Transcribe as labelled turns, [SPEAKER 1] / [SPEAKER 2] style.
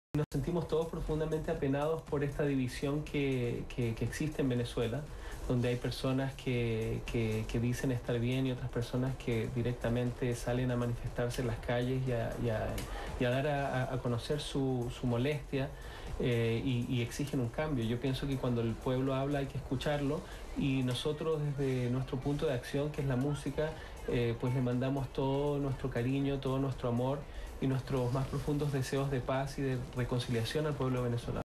[SPEAKER 1] Nos sentimos todos profundamente apenados por esta división que existe en Venezuela, donde hay personas que dicen estar bien y otras personas que directamente salen a manifestarse en las calles y a dar a conocer su molestia y exigen un cambio. Yo pienso que cuando el pueblo habla hay que escucharlo y nosotros desde nuestro punto de acción, que es la música, pues le mandamos todo nuestro cariño, todo nuestro amor y nuestros más profundos deseos de paz y de reconciliación al pueblo venezolano.